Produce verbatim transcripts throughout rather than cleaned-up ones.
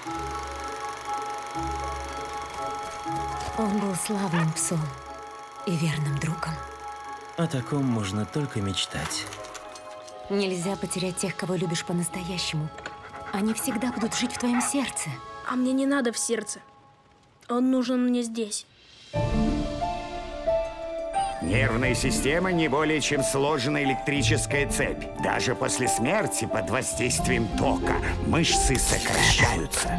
Он был славным псом и верным другом. О таком можно только мечтать. Нельзя потерять тех, кого любишь по-настоящему. Они всегда будут жить в твоем сердце. А мне не надо в сердце. Он нужен мне здесь. Нервная система не более чем сложенная электрическая цепь. Даже после смерти под воздействием тока мышцы сокращаются.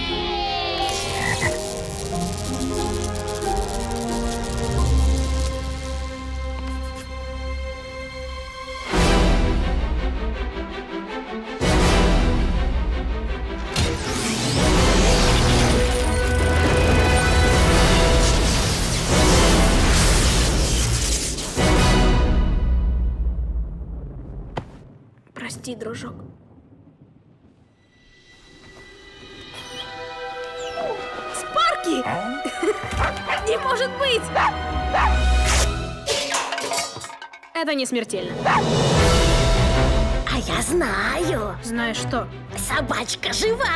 Прости, дружок. Спарки! Не может быть! Это не смертельно. А я знаю. Знаешь что? Собачка жива.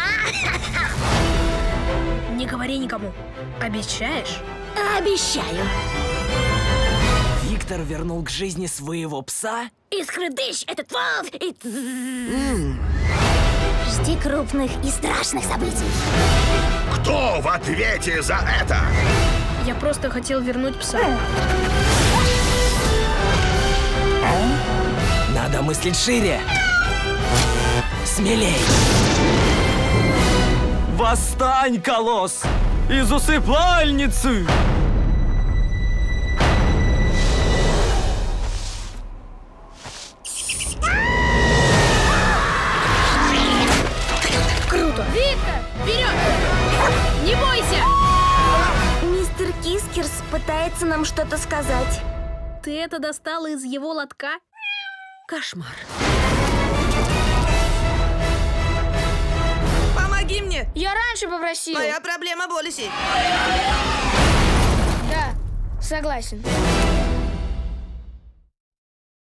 Не говори никому. Обещаешь? Обещаю. Виктор вернул к жизни своего пса? Искры дыщ, этот волк и... Mm. Жди крупных и страшных событий. Кто в ответе за это? Я просто хотел вернуть пса. Надо мыслить шире. Смелей. Восстань, колосс, из усыпальницы! Круто! Виктор, вперед! Не бойся! Мистер Кискерс пытается нам что-то сказать. Ты это достала из его лотка? Кошмар. Помоги мне! Я раньше попросил. Моя проблема Болеси. Да, согласен.